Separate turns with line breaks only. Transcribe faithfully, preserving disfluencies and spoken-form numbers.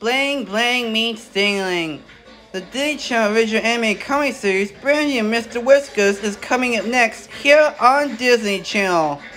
Bling Bling meets Stingling. The Disney Channel original anime comedy series Brandy and Mister Whiskers is coming up next here on Disney Channel.